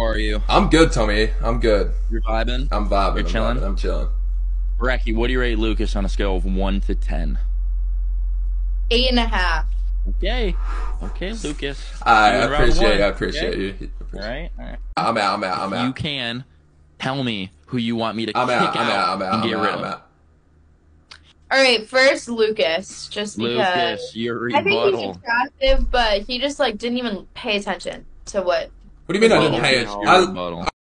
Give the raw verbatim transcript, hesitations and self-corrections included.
are you? I'm good, Tommy. I'm good. You're vibing? I'm vibing. You're I'm chilling? vibing. I'm chilling. Bracky, what do you rate Lucas on a scale of one to ten? Eight and a half. Okay. Okay, Lucas. I Doing round appreciate one, you. I appreciate okay? you. All right, all right. I'm out. I'm out. I'm If out. you can, tell me who you want me to I'm kick out. I'm out. I'm out. and I'm get out. rid I'm of. out. All right, first Lucas, just because Lucas, your I think he's rebuttal. attractive, but he just like didn't even pay attention to what. What do you mean I Well, didn't pay it? Your I, rebuttal.